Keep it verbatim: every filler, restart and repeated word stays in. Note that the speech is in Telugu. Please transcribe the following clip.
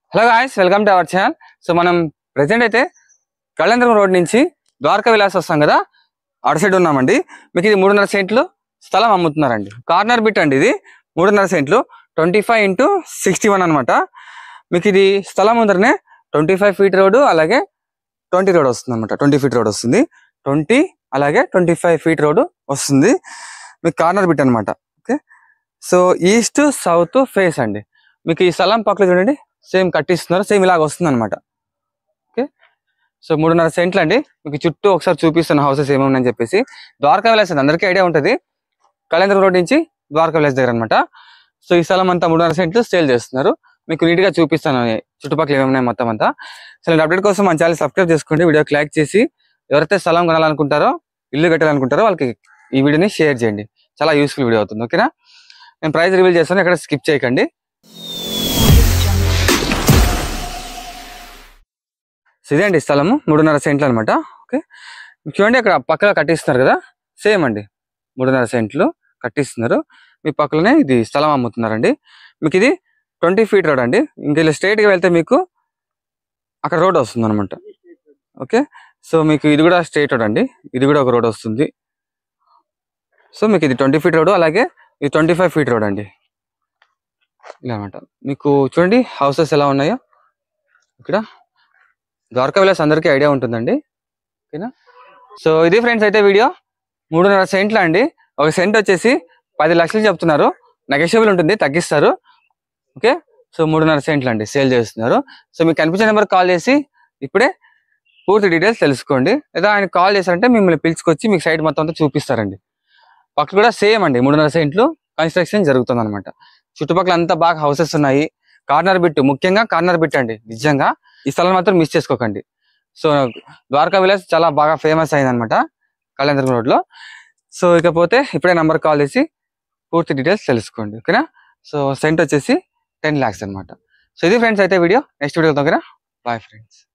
Hello guys, welcome to our channel. So మనం ప్రెసెంట్ అయితే కళ్యాణదుర్గం రోడ్ నుంచి ద్వారకా విలాస్ వస్తాం కదా, అటు సైడ్ ఉన్నామండి. మీకు ఇది మూడున్నర సెంట్లు స్థలం అమ్ముతున్నారండి. కార్నర్ బిట్ అండి. ఇది మూడున్నర సెంట్లు twenty five into sixty one అనమాట. మీకు ఇది స్థలం ముందరనే ట్వంటీ ఫైవ్ ఫీట్ రోడ్ అలాగే ట్వంటీ రోడ్ వస్తుంది అనమాట. ట్వంటీ ఫీట్ రోడ్ వస్తుంది, ట్వంటీ అలాగే ట్వంటీ ఫైవ్ ఫీట్ రోడ్ వస్తుంది. మీకు కార్నర్ బిట్ అనమాట. Okay, so east south face అండి. మీకు ఈ స్థలం పక్కన చూడండి, సేమ్ కట్టిస్తున్నారు, సేమ్ ఇలాగ వస్తుంది అనమాట. ఓకే, సో మూడున్నర సెంట్లు అండి. మీకు చుట్టూ ఒకసారి చూపిస్తున్న హౌసెస్ ఏమని చెప్పేసి. ద్వారకా విలాస్ అందరికీ ఐడియా ఉంటుంది, కళ్యాణదుర్గం రోడ్ నుంచి ద్వారకా విలాస్ దగ్గర అనమాట. సో ఈ స్థలం అంతా మూడున్నర సెంట్లు సేల్ చేస్తున్నారు. మీకు నీట్ గా చూపిస్తాను చుట్టుపక్కల ఏమేమి మొత్తం అంతా. సో అప్డేట్ కోసం మన ఛానల్ సబ్స్క్రైబ్ చేసుకోండి, వీడియోకి లైక్ చేసి ఎవరైతే స్థలం కొనాలనుకుంటారో, ఇల్లు కట్టాలనుకుంటారో వాళ్ళకి ఈ వీడియోని షేర్ చేయండి. చాలా యూస్ఫుల్ వీడియో అవుతుంది. ఓకేనా, నేను ప్రైస్ రివీల్ చేస్తాను, ఎక్కడ స్కిప్ చేయకండి. ఇదే అండి స్థలము, మూడున్నర సెంట్లు అనమాట. ఓకే, చూడండి అక్కడ పక్కన కట్టిస్తున్నారు కదా, సేమ్ అండి మూడున్నర సెంట్లు కట్టిస్తున్నారు. మీ పక్కనే ఇది స్థలం అమ్ముతున్నారండి. మీకు ఇది ట్వంటీ ఫీట్ రోడ్ అండి. ఇంక ఇలా స్ట్రైట్గా వెళ్తే మీకు అక్కడ రోడ్ వస్తుంది అనమాట. ఓకే, సో మీకు ఇది కూడా స్ట్రైట్ రోడ్ అండి, ఇది కూడా ఒక రోడ్ వస్తుంది. సో మీకు ఇది ట్వంటీ ఫీట్ రోడ్ అలాగే ఇది ట్వంటీ ఫైవ్ ఫీట్ రోడ్ అండి. ఇలా అనమాట. మీకు చూడండి హౌసెస్ ఎలా ఉన్నాయో. ఇక్కడ ద్వారకా విలాస్ అందరికీ ఐడియా ఉంటుందండి. ఓకేనా, సో ఇది ఫ్రెండ్స్ అయితే వీడియో. మూడున్నర సెంట్లు అండి. ఒక సెంట్ వచ్చేసి పది లక్షలు చెప్తున్నారు, నెగోషియబుల్ ఉంటుంది, తగ్గిస్తారు. ఓకే, సో మూడున్నర సెంట్లు అండి సేల్ చేస్తున్నారు. సో మీకు కనిపించే నెంబర్ కాల్ చేసి ఇప్పుడే పూర్తి డీటెయిల్స్ తెలుసుకోండి. లేదా ఆయన కాల్ చేశారంటే మిమ్మల్ని పిలుచుకొచ్చి మీకు సైట్ మొత్తం అంతా చూపిస్తారండి. పక్కన కూడా సేమ్ అండి మూడున్నర సెంట్లు కన్స్ట్రక్షన్ జరుగుతుంది అనమాట. చుట్టుపక్కల అంతా బాగా హౌసెస్ ఉన్నాయి. కార్నర్ బిట్, ముఖ్యంగా కార్నర్ బిట్ అండి. నిజంగా ఈ స్థలం మాత్రం మిస్ చేసుకోకండి. సో ద్వారకా విలాస్ చాలా బాగా ఫేమస్ అయింది అనమాట కళ్యాణదుర్గం రోడ్ లో. సో ఇకపోతే ఇప్పుడే నంబర్ కాల్ చేసి పూర్తి డీటెయిల్స్ తెలుసుకోండి. ఓకేనా, సో సెంట్ వచ్చేసి టెన్ ల్యాక్స్ అనమాట. సో ఇది ఫ్రెండ్స్ అయితే వీడియో. నెక్స్ట్ వీడియో దగ్గర బాయ్ ఫ్రెండ్స్.